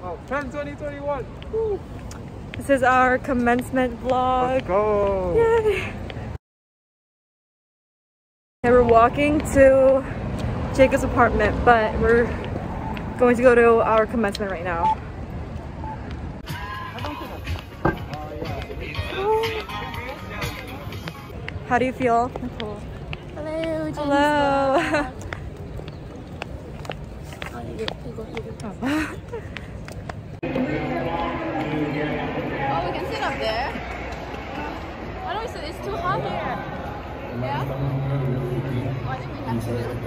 UPenn 2021. Woo. This is our commencement vlog. Let's go. Yay. And we're walking to Jacob's apartment, but we're going to go to our commencement right now. How do you feel, Nicole? Hello. Hello. Oh, we can sit up there. Why don't we sit? It's too hot here. Yeah? Oh, I think we have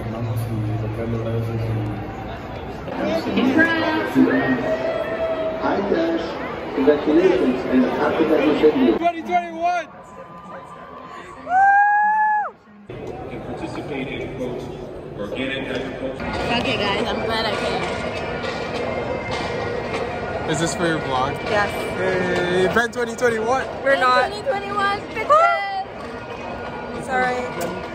to. Hi, Dash. Congratulations and happy graduation. 2021. And participate in, quote, organic agriculture. Okay, guys, I'm glad I came. Is this for your vlog? Yes. Hey, UPenn 2021. We're not. 2021 pictures. Sorry.